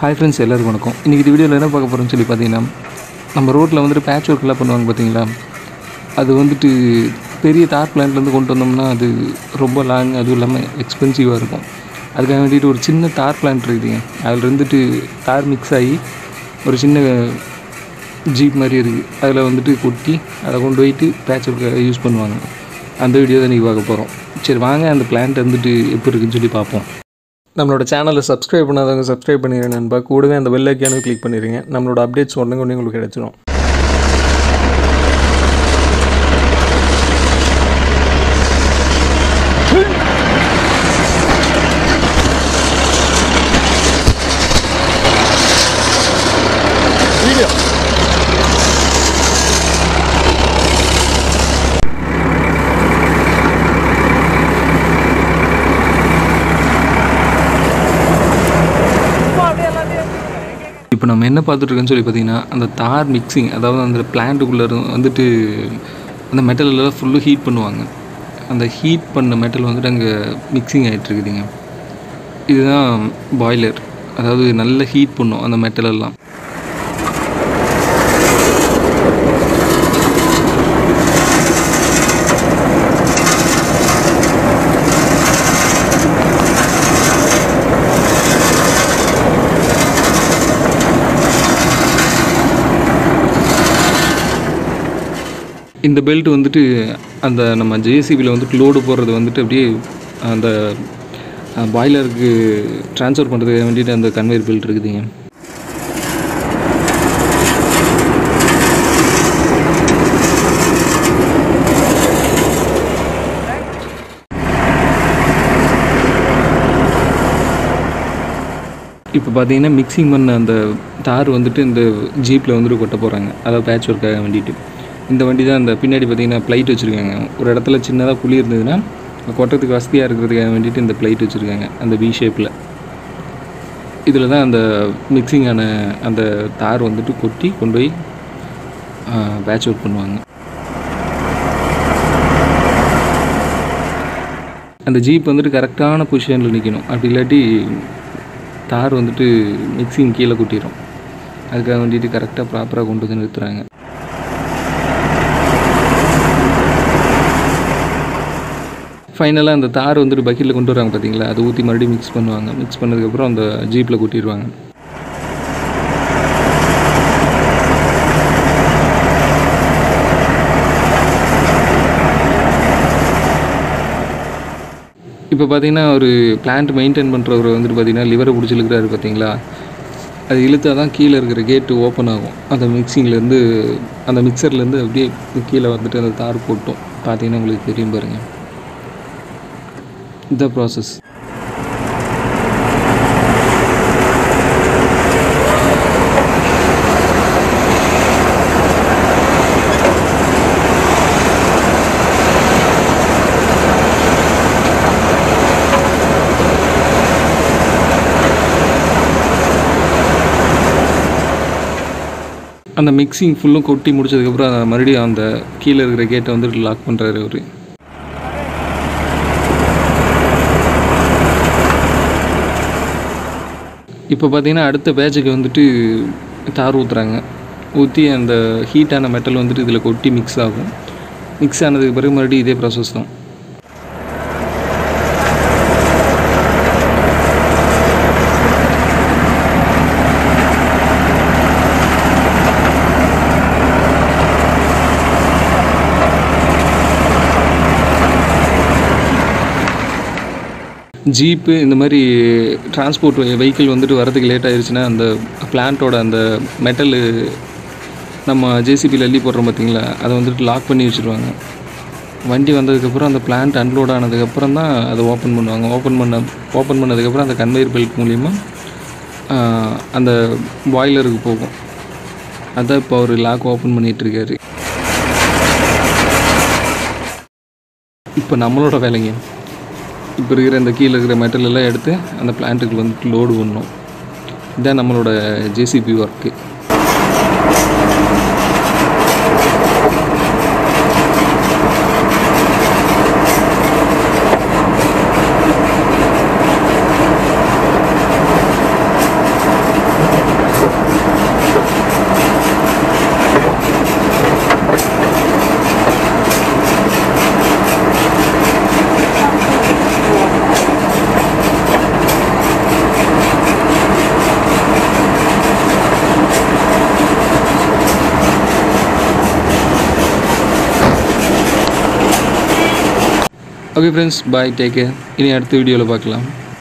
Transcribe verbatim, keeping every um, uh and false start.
Hi friends, எல்லாருக்கும் வணக்கம். இன்றைக்கி இந்த வீடியோவில் என்ன பார்க்க போகிறோம்னு சொல்லி பார்த்தீங்கன்னா, நம்ம ரோட்டில் வந்துட்டு பேட்ச் ஒர்க்கெலாம் பண்ணுவாங்க பார்த்தீங்களா, அது வந்துட்டு பெரிய தார் பிளான்ட்லேருந்து கொண்டு வந்தோம்னா அது ரொம்ப லாங், அதுவும் இல்லாமல் எக்ஸ்பென்சிவாக இருக்கும். அதுக்காக வேண்டிட்டு ஒரு சின்ன தார் பிளான்ட் இருக்குதுங்க. அதில் இருந்துட்டு தார் மிக்ஸ் ஆகி ஒரு சின்ன ஜீப் மாதிரி இருக்குது, அதில் வந்துட்டு கொட்டி அதை கொண்டு போயிட்டு பேட்ச் ஒர்க்க யூஸ் பண்ணுவாங்க. அந்த வீடியோ தான் இன்றைக்கி பார்க்க போகிறோம். சரி வாங்க, அந்த பிளான்ட் வந்துட்டு எப்படி இருக்குன்னு சொல்லி பார்ப்போம். நம்மளோட சேனலை சப்ஸ்கிரைப் பண்ணாதவங்க சப்ஸ்கிரைப் பண்ணிடுங்க நண்பா. கூடவே அந்த பெல் ஐக்கானை கிளிக் பண்ணிடுங்க. நம்மளோட அப்டேட்ஸ் உடனே உடனே உங்களுக்கு கிடச்சிடும். வீடியோ இப்போ நம்ம என்ன பார்த்துட்ருக்கோன்னு சொல்லி பார்த்தீங்கன்னா, அந்த தார் மிக்சிங், அதாவது அந்த பிளான்ட்டுக்குள்ளே வந்துட்டு அந்த மெட்டலெல்லாம் ஃபுல்லு ஹீட் பண்ணுவாங்க. அந்த ஹீட் பண்ண மெட்டல் வந்துட்டு அங்கே மிக்சிங் ஆகிட்டுருக்குதுங்க. இதுதான் பாய்லர், அதாவது நல்ல ஹீட் பண்ணும் அந்த மெட்டலெல்லாம். இந்த பெல்ட் வந்துட்டு அந்த நம்ம ஜேசிபியில் வந்துட்டு லோடு போடுறது வந்துட்டு அப்படியே அந்த பாய்லருக்கு ட்ரான்ஸ்ஃபர் பண்ணுறதுக்கு வேண்டிட்டு அந்த கன்வேயர் பெல்ட் இருக்குதுங்க. இப்போ பார்த்தீங்கன்னா மிக்சிங் பண்ண அந்த தார் வந்துட்டு இந்த ஜீப்பில் வந்துட்டு கொட்ட போகிறாங்க, அதாவது பேட்ச் ஒர்க்காக வேண்டிட்டு. இந்த வண்டி தான் அந்த பின்னாடி பார்த்திங்கன்னா ப்ளைட் வச்சுருக்காங்க. ஒரு இடத்துல சின்னதாக குழி இருந்ததுன்னா கொட்டத்துக்கு வசதியாக இருக்கிறதுக்காக வேண்டிட்டு இந்த ப்ளைட் வச்சுருக்காங்க, அந்த வி ஷேப்பில். இதில் தான் அந்த மிக்சிங்கான அந்த தார் வந்துட்டு கொட்டி கொண்டு போய் பேட்ச் ஒர்க் பண்ணுவாங்க. அந்த ஜீப் வந்துட்டு கரெக்டான பொசிஷனில் நிற்கணும், அப்படி இல்லாட்டி தார் வந்துட்டு மிக்சிங் கீழே கொட்டிடும். அதுக்காக வேண்டிட்டு கரெக்டாக ப்ராப்பராக கொண்டு வந்து நிறுத்துகிறாங்க. ஃபைனலாக அந்த தார் வந்துட்டு பக்கெட்டில் கொண்டு வராங்க பார்த்தீங்களா, அதை ஊற்றி மறுபடியும் மிக்ஸ் பண்ணுவாங்க. மிக்ஸ் பண்ணதுக்கப்புறம் அந்த ஜீப்பில் கொட்டிடுவாங்க. இப்போ பார்த்தீங்கன்னா ஒரு பிளான்ட் மெயின்டைன் பண்ணுறவர் வந்துட்டு பார்த்தீங்கன்னா லிவரை பிடிச்சி இழுக்கிறாரு பார்த்தீங்களா, அது இழுத்தா தான் கீழே இருக்கிற கேட்டு ஓப்பன் ஆகும். அந்த மிக்சிங்லேருந்து அந்த மிக்சர்லேருந்து அப்படியே கீழே வந்துட்டு அந்த தார் போட்டோம். பார்த்தீங்கன்னா உங்களுக்கு தெரியும் பாருங்கள், இந்த ப்ராசஸ். அந்த மிக்சிங் ஃபுல்லும் கொட்டி முடிச்சதுக்கப்புறம் மறுபடியும் அந்த கீழே இருக்கிற கேட்டை வந்துட்டு லாக் பண்ணுறாரு அவர். இப்போ பார்த்தீங்கன்னா அடுத்த பேட்சுக்கு வந்துட்டு தார் ஊற்றுறாங்க. ஊற்றி அந்த ஹீட்டான மெட்டல் வந்துட்டு இதில் கொட்டி மிக்ஸ் ஆகும். மிக்ஸ் ஆனதுக்கு பிறகு மறுபடியும் இதே ப்ராசஸ் தான். ஜீப்பு இந்த மாதிரி டிரான்ஸ்போர்ட் வெஹிக்கிள் வந்துட்டு வரதுக்கு லேட் ஆகிடுச்சுன்னா அந்த பிளான்ட்டோட அந்த மெட்டலு நம்ம ஜேசிபியில் அள்ளி போடுறோம் பார்த்தீங்களா, அதை வந்துட்டு லாக் பண்ணி வச்சுருவாங்க. வண்டி வந்ததுக்கப்புறம் அந்த பிளான்ட் அன்லோட் ஆனதுக்கப்புறம் தான் அதை ஓப்பன் பண்ணுவாங்க. ஓப்பன் பண்ண ஓப்பன் பண்ணதுக்கப்புறம் அந்த கன்வேயர் பெல்ட் மூலிமா அந்த பாய்லருக்கு போகும். அதான் இப்போ அவர் லாக் ஓப்பன் பண்ணிகிட்ருக்காரு. இப்போ நம்மளோட வேலைங்க, இப்போ இருக்கிற இந்த கீழே இருக்கிற மெட்டல் எல்லாம் எடுத்து அந்த பிளான்ட்டுக்கு வந்துட்டு லோடு பண்ணணும். இதுதான் நம்மளோட JCB work. Okay friends, bye, take care. இனி அடுத்த வீடியோவில் பார்க்கலாம்.